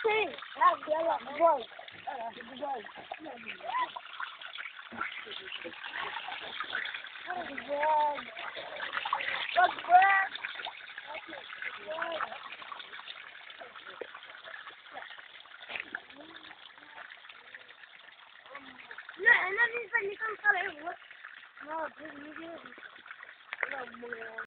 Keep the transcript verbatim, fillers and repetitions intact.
فين؟ يلا باي. باي. لا انا بالنسبه لي كان طالع هو ما